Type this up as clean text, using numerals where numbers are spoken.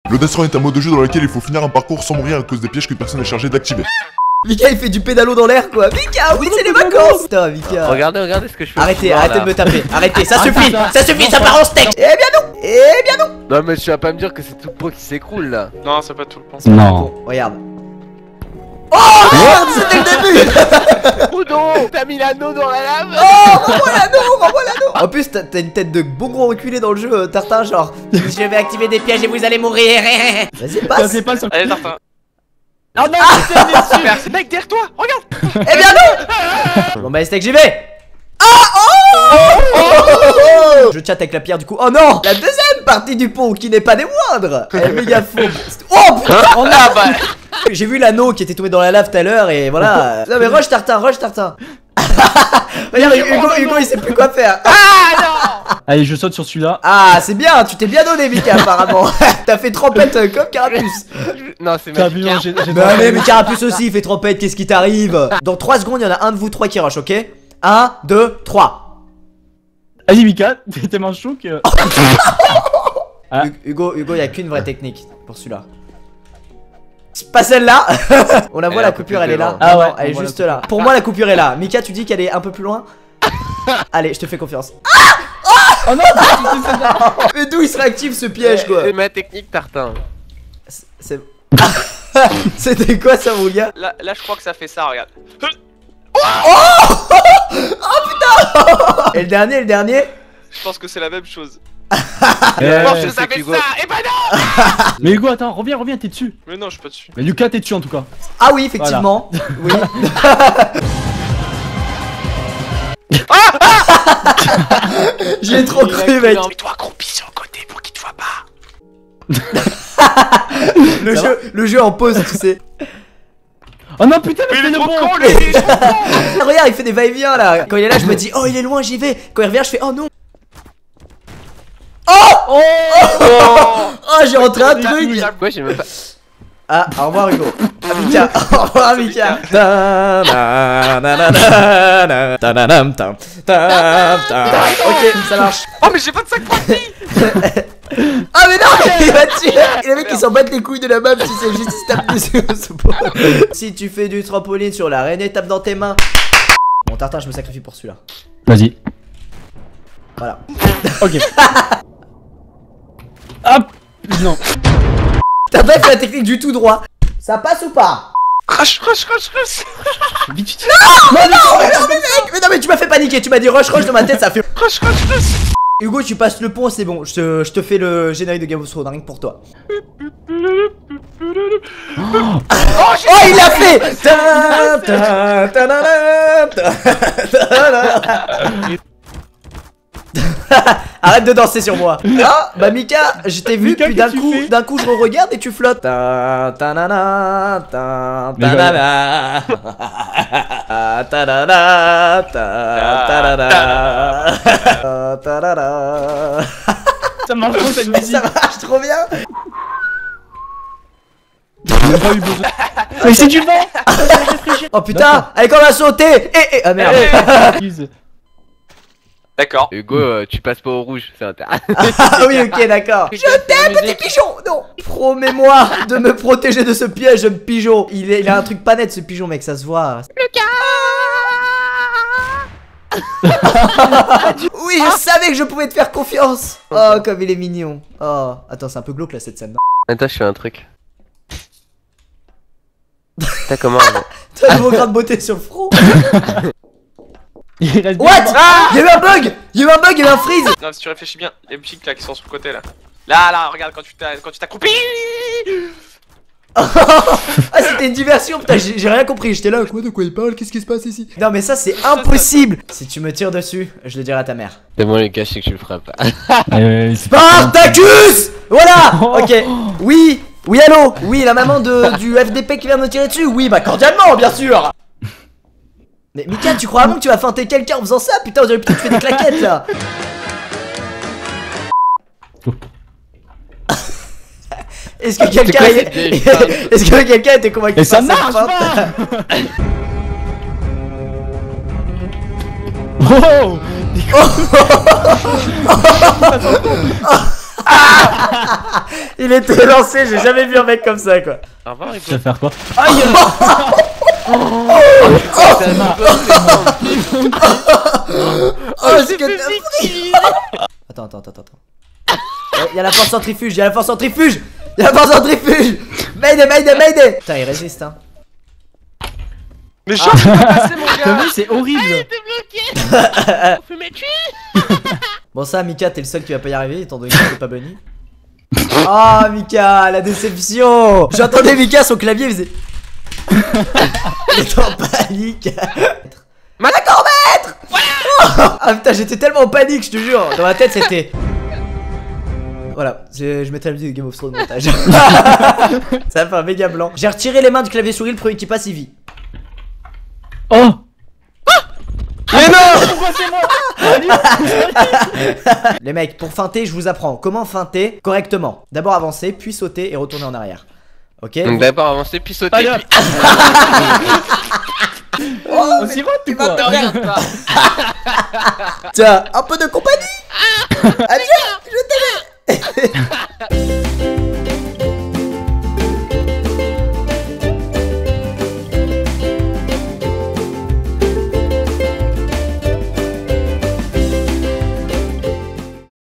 Le Death Run est un mode de jeu dans lequel il faut finir un parcours sans mourir à cause des pièges que personne n'est chargé d'activer. Mika il fait du pédalo dans l'air quoi. Mika, oui c'est les vacances. Putain Mika. Regardez ce que je fais. Arrêtez de me taper. Arrêtez, ça suffit, ça part en steak. Eh bien non. Non mais tu vas pas me dire que c'est tout le pot qui s'écroule là. Non, c'est pas tout le pont. Non. Regarde. Oh merde, c'était le début. Oh non, t'as mis l'anneau dans la lave. Oh, renvoie l'anneau. En plus t'as une tête de bon gros reculé dans le jeu, Tartin, genre je vais activer des pièges et vous allez mourir. Vas-y passe. Allez, Tartin. Oh non, Super, c'est mec derrière toi, regarde. Eh bien non. Bon bah steak j'y vais. Je chatte avec la pierre du coup. Oh non, la deuxième partie du pont qui n'est pas des moindres. Elle est méga fauve. Oh putain. On a bah. J'ai vu l'anneau qui était tombé dans la lave tout à l'heure et voilà. Non mais rush Tartin. Regarde Hugo il sait plus quoi faire. Allez, je saute sur celui-là. Ah c'est bien, tu t'es bien donné Mika apparemment. T'as fait trempette comme Carapuce. Non c'est T'as vu, magique. j'ai Bah mais Carapuce aussi il fait trempette, qu'est-ce qui t'arrive? Dans 3 secondes il y en a un de vous 3 qui rush, ok? 1, 2, 3. Vas-y Mika, t'es tellement chaud que... Hugo y a qu'une vraie technique pour celui-là. C'est pas celle-là. On la voit, la coupure elle est là. Ah ouais, non, elle est on voit juste là. Pour moi la coupure est là. Mika tu dis qu'elle est un peu plus loin? Allez je te fais confiance. Oh non. Mais d'où il se réactive ce piège quoi? C'est ma technique Tartin. C'est... C'était quoi ça mon gars? Là, je crois que ça fait ça, regarde. Et le dernier? Je pense que c'est la même chose. Je pense que sais ça fait qu'Hugo- ça. Et bah non. Mais Hugo, attends, reviens, t'es dessus. Mais non, je suis pas dessus. Mais Lucas, t'es dessus en tout cas. Ah oui effectivement. Oui. J'ai trop cru mec. Mets-toi accroupi sur le côté pour qu'il te voit pas. Le jeu en pause tu sais. Oh non putain, mais Mais il c'est est le trop bon. con, lui. Il est trop con. Regarde il fait des va-et-vient là. Quand il est là je me dis oh il est loin j'y vais. Quand il revient je fais oh non. Oh j'ai rentré un truc. Pourquoi j'ai même pas. Ah au revoir Hugo. Mika. Au revoir Mika. Ok ça marche. Oh, mais j'ai 25 parties. Ah mais non il va tuer. Et les mecs ils s'en battent les couilles de la map. Si c'est juste ils se tapent dessus. Si tu fais du trampoline sur l'arène, tape dans tes mains. Bon Tartin je me sacrifie pour celui-là. Vas-y. Voilà. Ok. Hop. Non. Tartin fait la technique du tout droit. Ça passe ou pas? Rush. Vite, vite. Mais non mais tu m'as fait paniquer. Tu m'as dit rush dans ma tête ça fait. Rush. Hugo tu passes le pont c'est bon. Je te fais le générique de Game of Thrones rien que pour toi. Oh il l'a fait. Arrête de danser sur moi. Ah bah Mika, je t'ai vu Mika, puis qu'est-ce d'un coup je re-regarde et tu flottes. Ça marche trop cette musique. Ça marche trop bien. J'ai pas eu besoin. Mais c'est du vent. Oh putain, allez qu'on va sauter. Ah merde. D'accord. Hugo, tu passes pas au rouge, c'est intéressant. Ah oui ok d'accord. Je t'aime petit pigeon. Non. Promets-moi de me protéger de ce piège pigeon. Il a un truc pas net ce pigeon mec, ça se voit. Oui je savais que je pouvais te faire confiance. Oh comme il est mignon. Oh attends c'est un peu glauque là cette scène. Attends, je fais un truc. T'as comment? T'as un nouveau grain de beauté sur le front. Il reste What? Il y a eu un bug. Il y a eu un freeze. Non, si tu réfléchis bien, les petits là qui sont sur le côté là. Là, regarde quand tu t'accroupis. Ah c'était une diversion putain j'ai rien compris. J'étais là quoi de quoi il parle? Qu'est-ce qui se passe ici? Non mais ça c'est impossible. Si tu me tires dessus je le dirai à ta mère. C'est bon les gars, je sais que tu le feras pas. Spartacus. Voilà. Ok. Oui allô. Oui la maman du FDP qui vient de me tirer dessus. Oui bah cordialement bien sûr. Mais Mika tu crois vraiment que tu vas feinter quelqu'un en faisant ça? Putain on dirait plutôt que tu fais des claquettes là. Est-ce que quelqu'un était convaincu? Et ça par cette marche feinte? pas. Oh. Il était lancé, j'ai jamais vu un mec comme ça quoi. Au revoir, Tu Rico. vas faire quoi? Aïe! Oh, ce que t'as pris. Attends. Y'a la force centrifuge, Y'a la force centrifuge. Mayday. Putain, il résiste hein. Mais genre, tu peux passer mon T'as gars. vu, c'est horrible! Bon ça Mika t'es le seul qui va pas y arriver étant donné que t'es pas bunny. Oh Mika la déception. J'entendais Mika son clavier il faisait. Il était en panique. D'accord maître. Ah putain j'étais tellement en panique je te jure. Dans ma tête c'était. Voilà, je mettrai la musique de Game of Thrones au montage. Ça fait un méga blanc. J'ai retiré les mains du clavier souris, le premier qui passe il vit. Oh! Mais non. Pourquoi c'est moi? Les mecs, pour feinter, je vous apprends comment feinter correctement. D'abord avancer, puis sauter et retourner en arrière. Ok? Donc d'abord avancer, puis sauter. Allez, hop. puis- On s'y rote ou quoi? Ne regarde pas. Tiens, un peu de compagnie. Adieu, je t'aime.